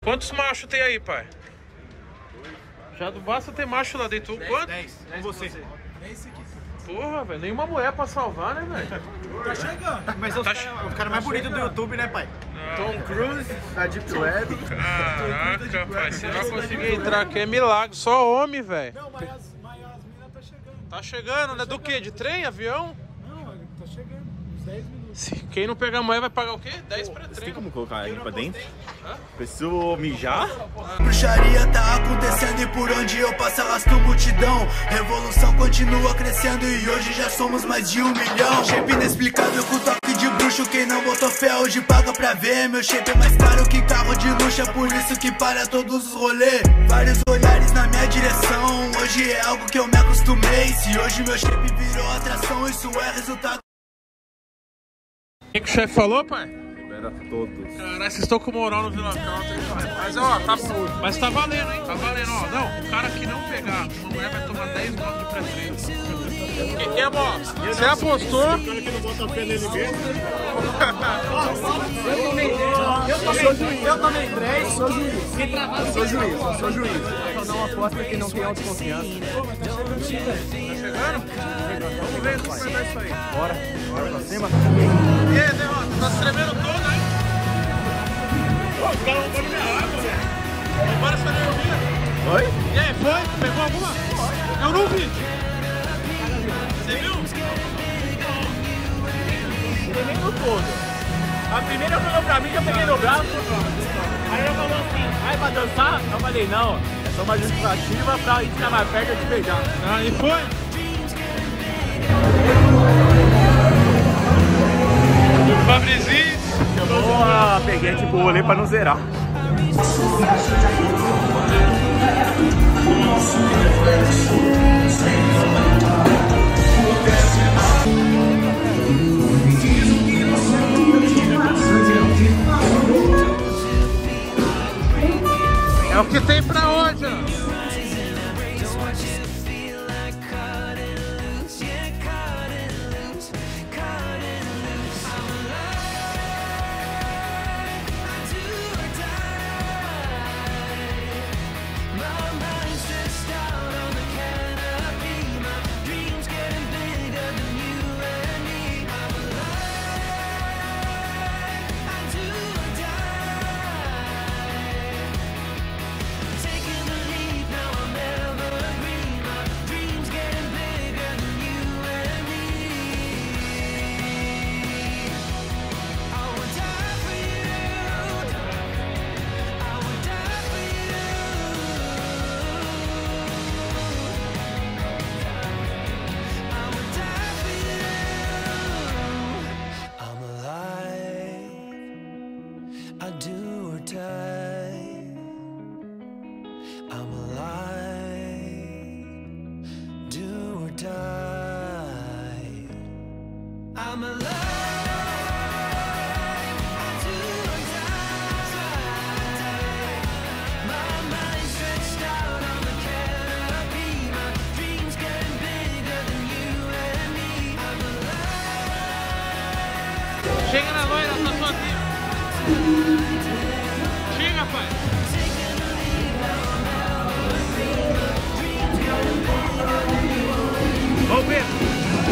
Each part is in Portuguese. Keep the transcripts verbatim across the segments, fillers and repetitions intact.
Quantos machos tem aí, pai? Já não basta ter macho lá dentro. Quanto? dez. Com você. Porra, velho. Nenhuma mulher pra salvar, né, velho? Tá chegando. Mas é Tá os caras cara mais bonitos do YouTube, né, pai? Não. Tom Cruise, da Deep Web. Caraca, pai. Se não conseguir entrar aqui é milagre. Só homem, velho. Não, mas as, mas as minas tá chegando. Tá chegando, né? Do quê? De trem? Avião? Não, ele tá chegando. Uns dez minutos. Se quem não pegar a mulher vai pagar o quê? dez pra Tem trem. como colocar ele pra dentro? Preciso mijar? Bruxaria tá acontecendo e por onde eu passo arrasto multidão. Revolução continua crescendo e hoje já somos mais de um milhão. Shape inexplicável com toque de bruxo. Quem não botou fé hoje paga pra ver. Meu shape é mais caro que carro de luxo. É por isso que para todos os rolês. Vários olhares na minha direção. Hoje é algo que eu me acostumei. Se hoje meu shape virou atração, isso é resultado. O que, que o chefe falou, pai? Libera todos. Caralho, vocês estão com moral no Vila Country, hein, pai? Mas ó, tá, mas tá valendo, hein? Tá valendo, ó. Não, o cara que não pegar uma mulher vai tomar dez gols de pré-treino. Quem quer, ó? Você apostou? O cara que não bota a pé nele mesmo. Eu tomei três, eu tomei três, sou juiz. Eu sou juiz, eu sou juiz. Eu não aposto que não tem autoconfiança. Tá chegando? Vamos ver como vai dar isso aí. Bora, bora pra cima. E aí, Derrota, tá se tremendo todo, hein? Os caras vão pôr minha água, velho. Bora essa energia. Oi? E aí, foi? Pegou alguma? Eu não vi. Você viu? Nem no todo. A primeira falou pra mim que eu peguei no braço. Aí ela falou assim, vai pra dançar? Eu falei, não, é só uma justificativa pra ir ficar mais perto e te beijar. Ah, e foi? O Fabrizinho. Boa, peguei tipo, olhei pra não zerar. É o que tem pra hoje, ó. Chega na loira, tá sozinho. Chega, pai. Ô, Pedro.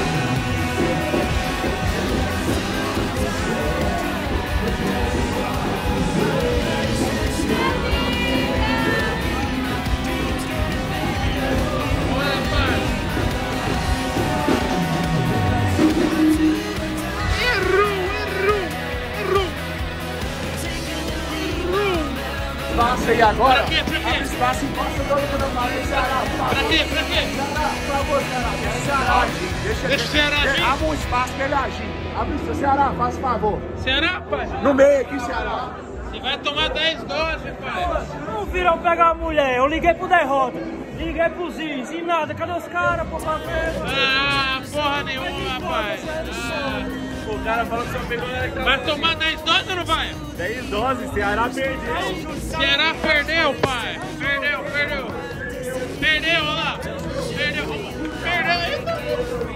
Espaço aí agora. Pra quê? Pra quê? Abre espaço, encosta todo mundo no mar do Ceará. Pra quê? Pra quê? Ceará, por favor, Ceará. Deixa o Ceará agir. Deixa, Deixa o Ceará agir. Abre um espaço pra ele agir. Abre o seu Ceará, faz favor. Ceará, pai? No meio aqui, Ceará. Você vai tomar dez doses, pai. Não viram pegar a mulher, eu liguei pro Derrota, liguei pro Ziz e nada, cadê os caras, por favor? Ah, porra nenhuma, rapaz. Ah. O cara falou que você pegou na Vai tomar dez doses ou não vai? dez doses, Ceará perdeu. Ceará perdeu, pai. Perdeu, perdeu. Perdeu, olha lá. Perdeu. Perdeu.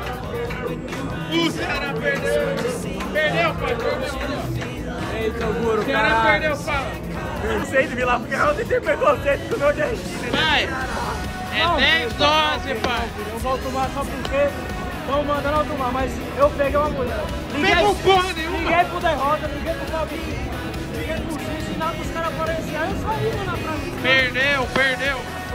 O Ceará perdeu. Perdeu, pai. Perdeu. Eita, Guru, Ceará caralho. perdeu, fala. Não sei de lá, porque eu não tenho preconceito com o nordestino. Pai, é dez, doze, pai. Eu vou tomar só porque estão mandando eu tomar, mas eu peguei uma mulher. Pegou porra nenhuma. Liguei pro Derrota, liguei pro Fabinho, liguei pro Cis, e nada dos caras apareciam. Aí eu saí, mano, na praça. Perdeu, perdeu.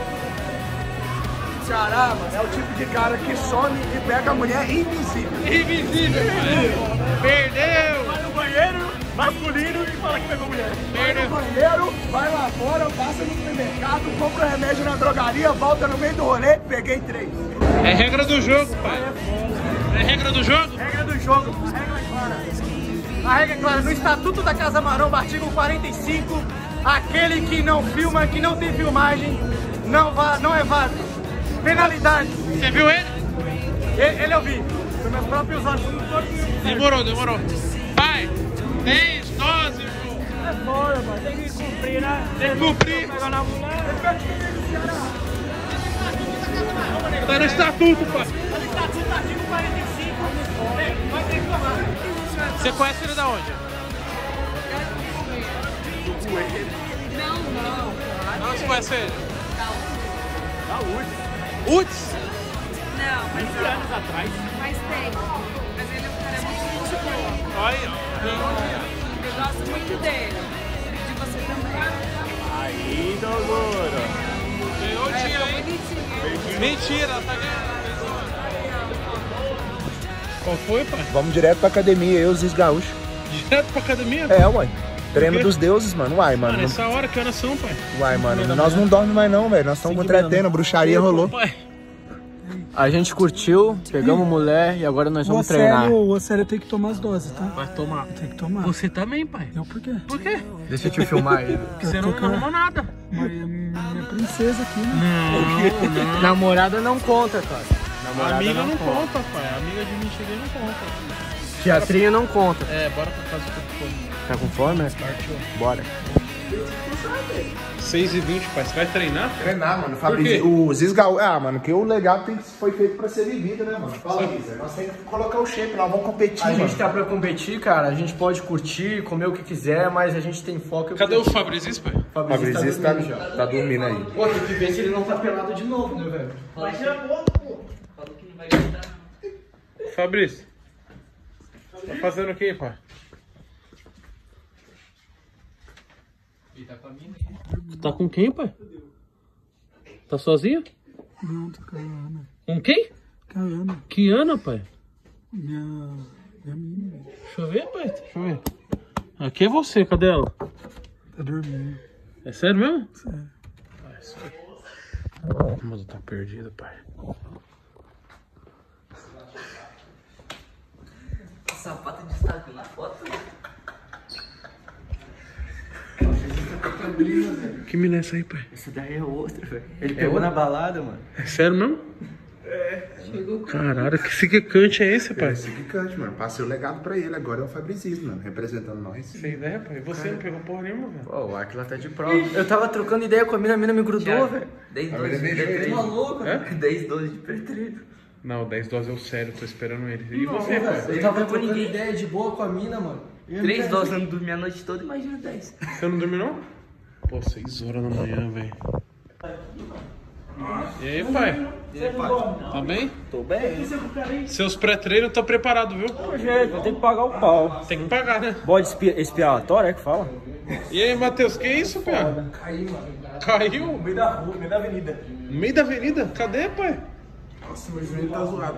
Ceará, mano, é o tipo de cara que some e pega a mulher invisível. Invisível, pai. Perdeu. Vai no banheiro masculino e fala que pegou mulher. Vai no banheiro, vai lá fora, passa no supermercado, compra remédio na drogaria, volta no meio do rolê, peguei três. É regra do jogo, pai. É regra do jogo? Regra do jogo, regra clara. A regra é clara, no Estatuto da Casa Maromba, artigo quarenta e cinco, aquele que não filma, que não tem filmagem, não, vá, não é válido. Penalidade. Você viu ele? Ele, ele eu vi, com meus próprios olhos. Demorou, demorou. Pai, dez, doze, É foda, mano, tem que cumprir, né? tem que cumprir. Pegar na mulher. Tá no estatuto, pai. No Estatuto, artigo quarenta e cinco, vai ter que tomar. Você conhece ele da onde? Não, não. Onde você conhece ele? Da U R S S. Uts? Não, mas vinte anos atrás. faz tempo. Mas ele é um cara muito gente boa. Olha, Eu gosto muito dele. De você também. Aí, Dogoro. ganhou o É, dia, ficou hein? bonitinho. Mentira, tá ganhando. Qual foi, pai? Vamos direto pra academia, eu e os ex-gaúchos. Direto pra academia? É, uai. Treino quê? dos deuses, mano. Uai, mano. Mano, essa hora, que horas são, pai? Uai, mano. Nós não dormimos mais não, velho. Nós estamos entretendo, bruxaria rolou. Pai, A gente curtiu, pegamos mulher e agora nós vamos treinar. O Océlio tem que tomar as doses, tá? vai tomar. Tem que tomar. Você também, pai? Eu por quê? Por quê? Deixa eu te filmar aí. Porque você não tô com- arrumou nada. Mas é minha princesa aqui, né? Não, não. Namorada não conta, cara. Namorada Amiga não conta, pai. Amiga de mentira não conta. Teatrinho não conta. É, bora pra casa do fome. Tá com fome, né? Partiu. Bora. seis e vinte, pai. Você vai treinar? Treinar, mano. quê? Fabrício, os ex-gaúchos. Ah, mano, que o legado tem, foi feito pra ser vivido, né, mano? Fala, Isa. Nós temos que colocar o shape, nós vamos competir, A mano. gente tá pra competir, cara. A gente pode curtir, comer o que quiser, mas a gente tem foco. em Cadê o competir. Fabrício, pai? O Fabrício Fabrício tá tá, dormindo já. tá dormindo aí. Pô, tem que ver se ele não tá pelado de novo, né, velho? Fabrício. Tá fazendo o quê, pai? Tá com quem, pai? Tá sozinho? Não, tô com a Ana. Com quem? Com a Ana, Que Ana, pai? minha, minha menina. Deixa eu ver, pai. Deixa eu ver. Aqui é você, cadê ela? Tá dormindo. É sério mesmo? Sério. Ah, isso aqui. Mas eu tô perdido, pai. Sapato de destaque na foto. Que mina é essa aí, pai? Essa daí é outra, velho. Ele pegou na balada, mano. É sério mesmo? É. Caralho, que significante é esse, pai? Esse que cante, mano. Passei o legado pra ele. Agora é o Fabricismo, mano. Representando nós. Sem ideia, pai. Você não pegou porra nenhuma, velho. Pô, o Aquila tá de prova. Eu tava trocando ideia com a mina, a mina me grudou, velho. dez, A doze mina de beijou ele. pretreino. Maluco, É? dez, doze de pretreino. Não, dez doses é o sério, tô esperando ele. E você, pai? Eu tava trocando ideia de boa com a mina, mano. três doses, eu não dormi a noite toda, imagina dez. Você não dormiu, não? Pô, seis horas da manhã, velho. E aí, pai? E aí, pai? Tá bem? Tô bem. Seus pré-treinos estão preparados, viu? Gente, eu tenho que pagar o pau. Tem que pagar, né? Bode expi- expiatório, é que fala? E aí, Matheus, que isso, pai? Caí, mano. Caiu? No meio da rua, no meio da avenida. No meio da avenida? Cadê, pai? Nossa, meu joelho tá zoado.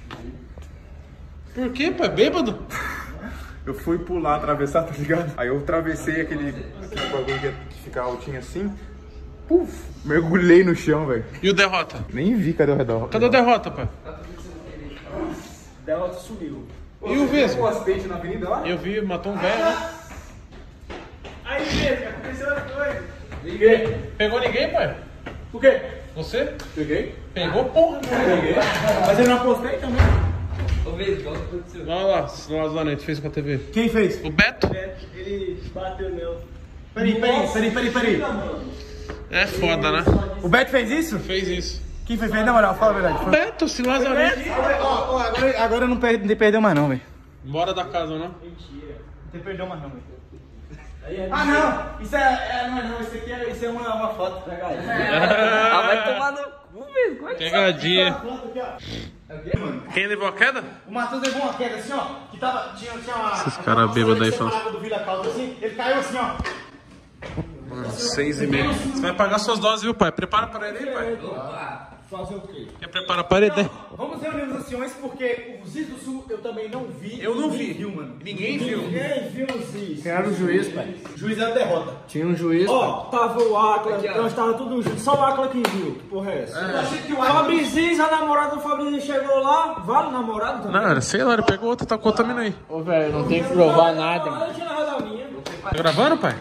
Por quê, pai? Bêbado? Eu fui pular, atravessar, tá ligado? Aí eu atravessei aquele, aquele bagulho que fica altinho assim. Puf, mergulhei no chão, velho. E o Derrota? Nem vi cadê o redor. Cadê o Derrota, pai? Derrota sumiu. E o Vesgo? Um acidente na avenida lá? Eu vi, matou um velho, né? Aí, Vesgo, aconteceu as coisas. Ninguém. Pegou ninguém, pai? O quê? Você? Peguei. Pegou, porra? Mas eu não apostei também. Ô, Vesgo, olha o que aconteceu. Olha lá, lá lá net, fez pra T V. Quem fez? O Beto? Ele bateu nele. Peraí, peraí, peraí, peraí, peraí. É foda, né? O Beto fez isso? Fez isso. Quem foi feito? Na moral, fala a verdade. O Foi. Beto, se Lazarete. Ó, ó, agora, agora eu não per- não perdeu mais não, velho. Bora da casa, não? Não perdeu mais não, velho. Ah, não! Isso é, é, não é não, isso aqui é, isso é uma, uma foto. Pega aí. Ah, vai tomar no cu, velho. Como é que Pegadinha. Aqui, Quem levou a queda? o Matheus levou uma queda assim, ó. Que tava. Tinha, tinha uma. Esses caras bêbados aí falando. falando. Do Vila Caldo assim, ele caiu assim, ó. Mano, seis e meia. Você vai pagar suas doses, viu, pai? Prepara a parede aí, pai. Fazer o quê? Quer preparar a parede aí? Vamos reunir os anciões porque o Ziz do Sul eu também não vi. Eu não Ninguém vi. Viu, mano. Ninguém viu. Ninguém viu o Ziz. Quem era o juiz, pai? O juiz era derrota. Tinha um juiz, Ó, tava o Acla, nós tava tudo junto, só o Acla que viu, que porra é essa? Eu achei que o Fabrizinho, a namorada do Fabrizinho chegou lá, vale namorado também? Não, era, sei lá, ele pegou outra, tá contaminando aí. Ô, velho, não tem que provar nada, mano. Eu tinha narrado a minha. Tá gravando, pai?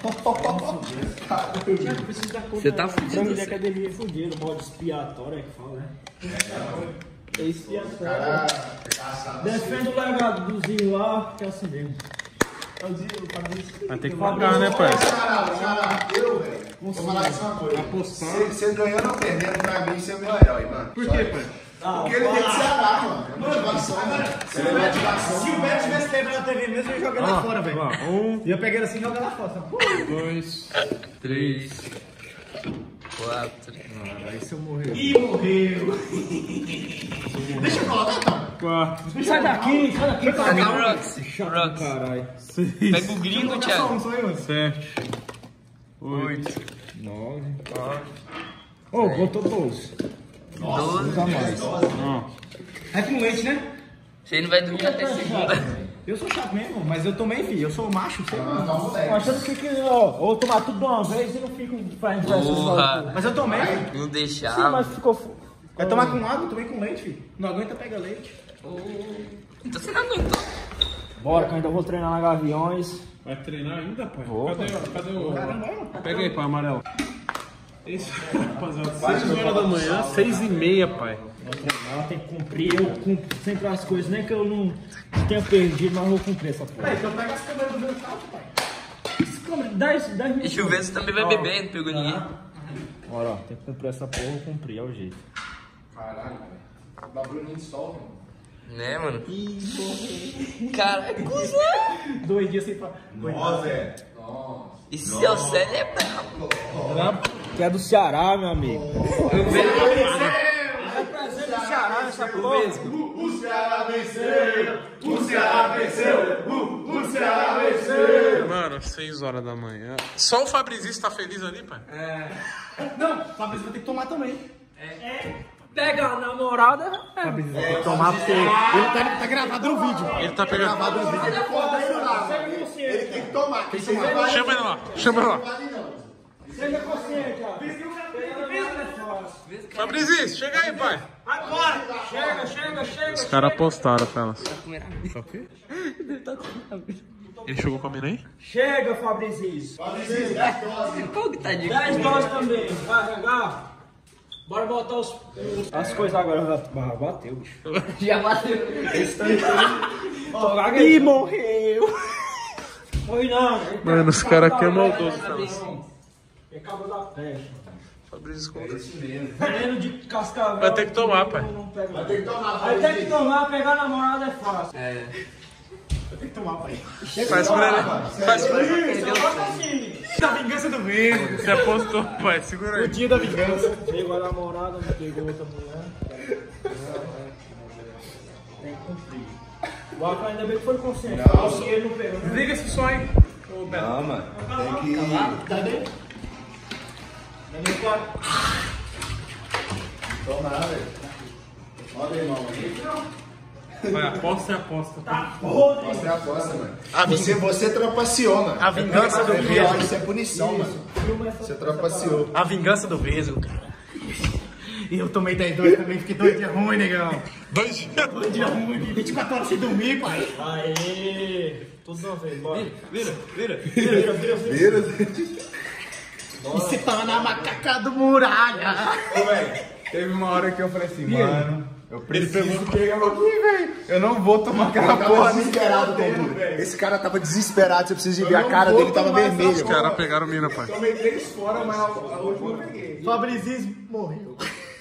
Você tá fudido. Frango de academia fudido, modo expiatório é que fala, né? É expiatório. Defende o legado do Zinho lá, que é assim mesmo. Vai ter que pagar, né, pai? Eu, velho, vou falar isso uma coisa. Você ganhando ou perdendo, pra mim, você é meu herói, mano. Por quê, pai? Porque ele tem que se agarrar, mano. É motivação, mano. Se o Beto tivesse quebrado a T V mesmo, eu ia jogar lá fora, velho. Um, Ia pegar ele assim e jogar lá fora. dois, três, Quatro. Aí se eu morrer. Ih, morreu. Deixa eu colocar, cara. quatro, Sai daqui, sai daqui, Cadê cara. o Roxy? Roxy. Caralho. seis, Pega o gringo, Thiago. sete, oito, Nove. Ô, botou doze. Doze. Usa mais. É com leite, né? Você não vai dormir até segunda. Eu sou chato mesmo, mas eu também, filho. Eu sou macho, sei lá. Tô achando que, que ó, ou tomar tudo de uma vez e não fico fazendo pressão só. Porra. Mas eu tomei, filho. Não Sim, deixava. mas ficou. fo- Vai tomar com água, eu tomei com leite, filho. Não aguenta, pega leite. Então você não aguentou. Bora, que eu ainda vou treinar na Gaviões. Vai treinar ainda, pai? Vou, Cadê, o- cadê o... Caramba, Pega aí, pai, amarelo. Esse, rapaziada, seis horas da manhã, seis e meia, pai. Ela tem que cumprir, eu cumpro sempre as coisas, nem que eu não tenha perdido, mas eu vou cumprir essa porra. então pega as câmeras do meu carro, pai. dez, dez E minutos. chover, você também vai beber, não pegou ninguém. Bora, ó, tem que cumprir essa porra, eu cumpri, é o jeito. Caralho, velho. O bagulho nem solta, mano. Né, mano? Cara, cuzão. Dois dias sem falar. Nossa, velho. Nossa. E seu Célio é brabo. Que é do Ceará, meu amigo. Eu vejo. Representa o Ceará nessa porra. O Ceará venceu! O Ceará venceu! O, o Ceará venceu! Mano, seis horas da manhã. Só o Fabrizio tá feliz ali, pai? Não, Fabrício vai ter que tomar também. Pega a namorada. É. Fabrício vai ter que tomar porque ele tá, tá gravado no vídeo. Ele tá pegando. Ele tem que tomar. Quem tomar vai. Chama ele lá, chama ele lá. Seja consciente, ó. Fabrizio, chega aí, pai. Agora! Chega, chega, chega. Os caras postaram, Felas. Tá o quê? Ele chegou comendo aí? Chega, Fabrizinho. Qual que tá de dez doses também. Vai, regar. Bora botar os, os- as coisas agora. Ah, bateu, bicho. Já bateu. Ih, morreu. Morri não. Mano, os caras aqui é maldoso, Felas. Acabou da peste. Fabrizio conta. Veneno de cascavel. Vai ter que tomar, pai. Não pega. Vai ter que tomar. Vai ter que tomar, pegar a namorada é fácil. É. Vai ter que tomar, pai. Faz por ele. Faz por ele. Isso, eu gosto assim. Da vingança do mesmo. Você apostou, pai. Segura aí. O dia da vingança. Pegou a namorada, não pegou outra mulher. Tem que cumprir. O Acla ainda bem que foi consciente. Não. Ele não pegou, né? Desliga esse som aí. Ô, Beto. Não, mano. Tem que. Cadê? Cadê o cara? Toma, velho. Olha aí, irmão. Vai, aposta é aposta. Tá? Você é a aposta, mano. Você, você trapaceou, mano. A vingança do É pior, Vesgo. isso é punição, mano. Você trapaceou. A vingança do Vesgo, cara. E eu tomei dez doses também, fiquei dois dias ruim, negão. Dois dias. Dois dias ruim, vinte e quatro horas sem dormir, pai. Aê! Tudo de uma vez, bora. Vira, vira. Vira, vira, vira. Vira. E você tava na macaca do muralha. Ô, velho, teve uma hora que eu falei assim, mano, eu preciso pegar aqui, velho. Eu não vou tomar aquela Tava porra desesperado, Tom. Esse cara tava desesperado, você precisa ver a cara dele, tava vermelho. Os caras pegaram mina, pai. Tomei três fora, mas a, a última eu peguei. Fabrizio morreu.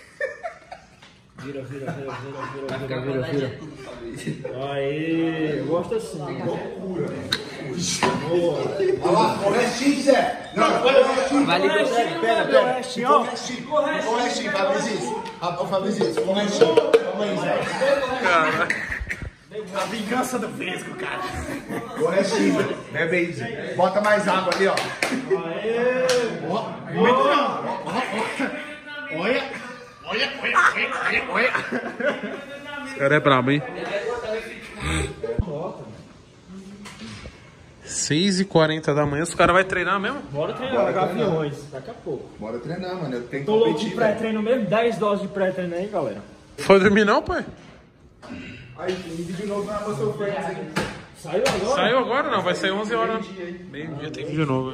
Vira, vira, vira, vira, vira, vira, vira, vira. Aê! Eu gosto assim. Olha lá, o restinho, Zé. Não, foi o restinho. Vale Pera, pera, pera. O restinho, ó. O restinho, Fabrício. Ô, Fabrício, o restinho. Calma aí, Zé. Cara. A vingança do Vesgo, cara. O restinho. Bebe aí, Zé. Bota mais água ali, ó. Aê. Muito não. Olha. Olha, olha, olha, olha. Esse cara é brabo, hein? seis e quarenta da manhã, os caras vão treinar mesmo? Bora treinar, Gaviões, daqui a pouco. Bora treinar, mano. Eu tenho que Tô louco competir, de pré-treino mesmo, dez doses de pré-treino aí, galera. Foi dormir não, pai? Aí, tem vídeo de novo na Muscle Friends aí. Saiu agora? Saiu agora não, vai sair onze horas. Meio-dia tem vídeo novo.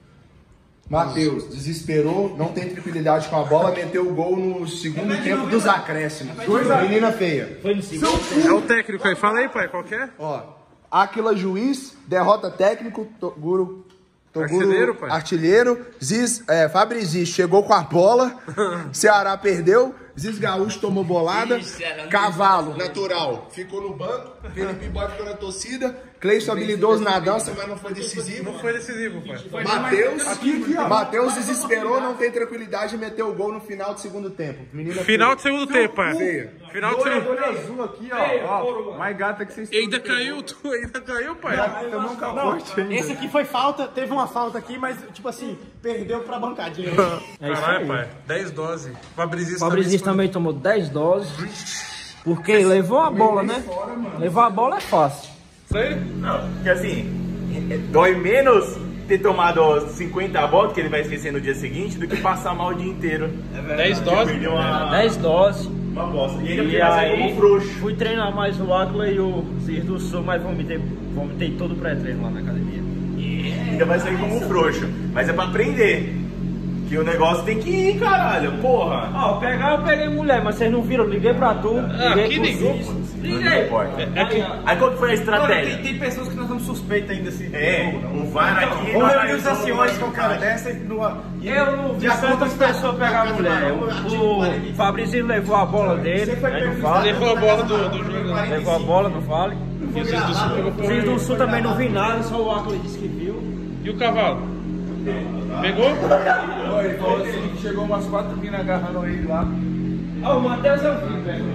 Matheus, desesperou, não tem tranquilidade com a bola, meteu o gol no segundo tempo dos acréscimos. Menina feia. Foi no segundo. É o técnico aí, fala aí, pai, qual que é? Ó, Áquila Juiz, derrota técnico, Toguro... Toguro Artilheiro, pai. Artilheiro, Ziz, é, Fabrizi chegou com a bola, Ceará perdeu, Ziz Gaúcho tomou bolada, Cavalo, natural, ficou no banco, Felipe Boy ficou na torcida, Cleison habilidoso na dança, mas não foi decisivo. Não foi decisivo, pai. Matheus, Matheus desesperou, não tem tranquilidade e meteu o gol no final do segundo tempo. Menina Final feia. do segundo tempo, pai. Feia. Final do segundo Olho azul aqui, ó. ó mais gata que vocês E ainda caiu, tu ainda caiu, pai. Tomou um Não, capote ainda. esse aqui foi falta, teve uma falta aqui, mas tipo assim, perdeu pra bancadinha. É isso Caralho, aí. pai. dez doses. Fabrizio Fabrizio também tomou dez doses. Porque levou a bola, né? Levar a bola é fácil. Sério? Não, porque assim, dói menos ter tomado cinquenta bolas, que ele vai esquecer no dia seguinte, do que passar mal o dia inteiro. dez doses? Perdeu uma, dez doses. uma bosta. E ainda E porque vai sair aí, como frouxo. fui treinar mais o Áquila e o Zir do Sul, mas vomitei, vomitei todo o pré-treino lá na academia. E ainda vai sair como frouxo. Mas é pra aprender. Que o negócio tem que ir, caralho. Porra. Ah, eu pegar, eu peguei mulher, mas vocês não viram, liguei pra tu. Liguei aqui pro ligou, Zir. pô. Liguei. Aí qual que foi a estratégia? Tem, tem pessoas que nós estamos suspeitos ainda assim. É, o V A R aqui... Ou não eu analisou os anciões o com cara dessa e no. Eu não vi quantas pessoas pegar a mulher. O, o Fabrício levou a bola dele, aí não vale. Levou a bola do, do jogo. Levou a bola, não vale. E o Cis do Sul pegou O Zir do Sul também não vi nada, só o Áquila disse que viu. E o cavalo? Pegou? Ele falou assim que chegou umas quatro minas agarrando ele lá. Ah, o Matheus eu vi, velho.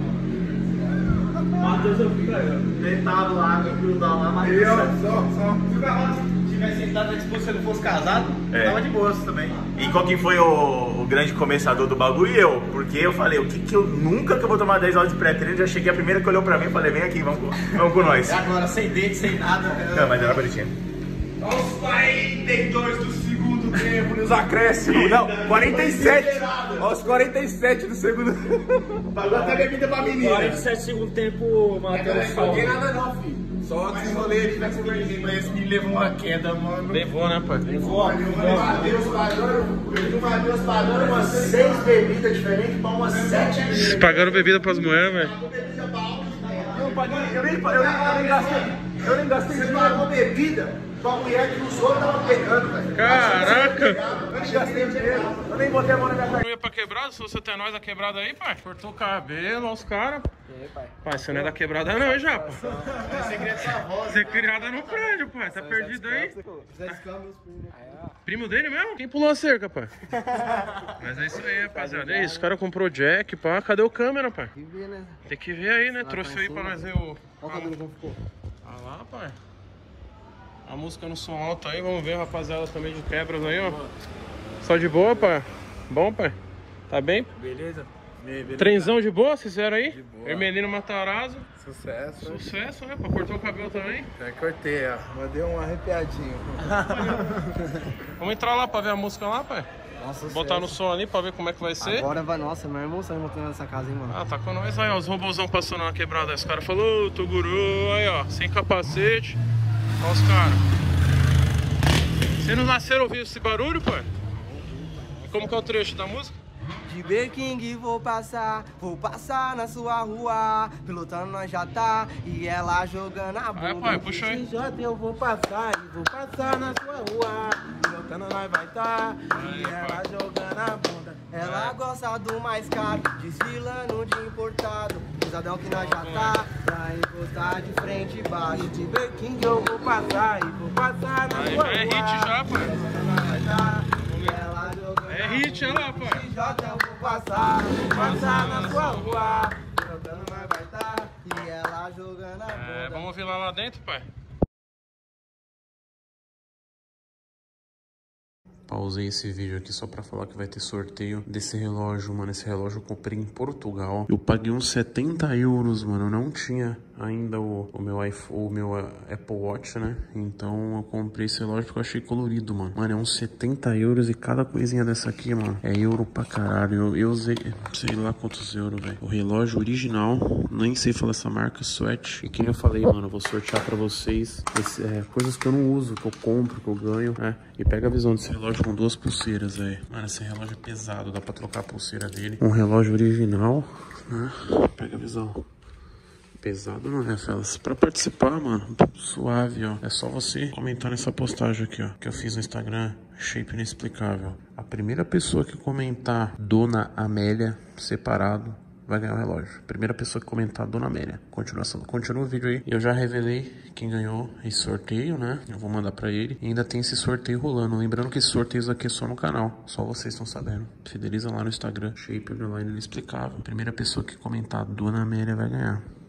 Matheus eu vi, velho. Deitado lá, grudado lá, mas. Ele, ó, só, só. Se o cavalo tivesse sentado na disputa, se ele fosse casado, É. tava de boas também. E qual que foi o, o grande começador do bagulho? Eu. Porque eu falei, o que que eu nunca que eu vou tomar dez horas de pré-treino? Já cheguei, a primeira que olhou pra mim e falei, vem aqui, vamos, com- vamos com nós. E agora, sem dente, sem nada. Não, mas era bonitinho. Aos quarenta e dois do segundo tempo, nos acréscimos. Não, quarenta e sete. Aos quarenta e sete do segundo. Pagou até bebida pra menina. quarenta e sete segundos tempo, o Matheus Não paguei nada não, filho. Só desenrolei aqui na conversinha. Mas esse menino levou uma queda, mano. Levou, né, pai? O Matheus pagando, o Matheus pagando umas seis bebidas diferentes pra umas sete meninas. Pagaram bebida pras mulheres, velho. Eu paguei, eu nem, eu nem, eu nem gastei, eu nem gastei. Você pagou bebida pra mulher que os outros estavam pegando, velho. Caraca! Eu nem gastei dinheiro, eu nem botei a mão na minha cara. Não ia pra quebrada? Se você tem nós da quebrada aí, pai. Cortou o cabelo, olha os caras. Pai, você não é da quebrada não, hein, Japa? É segredo da voz. Você é criada no prédio, pai. Tá perdido aí? Primo dele mesmo? Quem pulou a cerca, pai? Mas é isso aí, rapaziada. É isso, o cara comprou jack, pá. Cadê o câmera, pai? Tem que ver aí, né? Trouxe aí pra nós ver o... Olha o cabelo como ficou. Ah lá, pai. A música no som alto aí, vamos ver, rapaziada, também de quebras aí, ó. Só de boa, pai? Bom, pai? Tá bem? Beleza? Beleza. Trenzão de boa, vocês fizeram aí? De boa. Hermelino Matarazzo. Sucesso. Sucesso, né? Pra cortar o cabelo também. Já cortei, ó. Mandei um arrepiadinho. Vamos entrar lá pra ver a música lá, pai? Nossa, botar no som ali pra ver como é que vai ser. Agora vai, nossa, meu irmão saiu montando nessa casa, hein, mano. Ah, tá com nós aí, ó. Os robôzão passando na quebrada. Esse cara falou, ô, Toguro, aí, ó. Sem capacete. Olha os caras. Vocês não nasceram ouvindo esse barulho, pai? E como que é o trecho da música? De Beking vou passar, vou passar na sua rua. Pilotando nós já tá, e ela jogando a bunda. Aí, pai, puxa aí. Eu vou passar, e vou passar na sua rua. Pilotando nós vai tá, e ela jogando a bunda. Ela gosta. calçado mais caro, desfilando de importado. Pesadão que nós já tá, pra encostar de frente e baixo. De Bequim que eu vou passar e vou passar na Aí, sua é hit já, pai. É hit, olha lá, pai. Eu vou passar, passar na sua rua. Jogando, mas vai tá. E ela jogando a bunda. É, vamos ouvir lá lá dentro, pai. Pausei esse vídeo aqui só pra falar que vai ter sorteio desse relógio, mano. Esse relógio eu comprei em Portugal. Eu paguei uns setenta euros, mano. Eu não tinha ainda o, o, meu iPhone, o meu Apple Watch, né? Então eu comprei esse relógio porque eu achei colorido, mano. Mano, é uns setenta euros e cada coisinha dessa aqui, mano, é euro pra caralho. Eu, eu usei, sei lá quantos euros, velho. O relógio original, nem sei falar essa marca, Swatch. E que eu falei, mano, eu vou sortear pra vocês esse, é, coisas que eu não uso, que eu compro, que eu ganho, né? E pega a visão desse relógio com duas pulseiras, velho. Mano, esse relógio é pesado, dá pra trocar a pulseira dele. Um relógio original, né? Pega a visão. Pesado não é, fellas. Pra participar, mano, suave, ó. É só você comentar nessa postagem aqui, ó, que eu fiz no Instagram, Shape Inexplicável. A primeira pessoa que comentar Dona Amélia, separado, vai ganhar o relógio. Primeira pessoa que comentar Dona Amélia. Continuação, continua o vídeo aí. Eu já revelei quem ganhou esse sorteio, né? Eu vou mandar pra ele. E ainda tem esse sorteio rolando. Lembrando que esses sorteios aqui é só no canal. Só vocês estão sabendo. Fideliza lá no Instagram, Shape Inexplicável. Primeira pessoa que comentar Dona Amélia vai ganhar.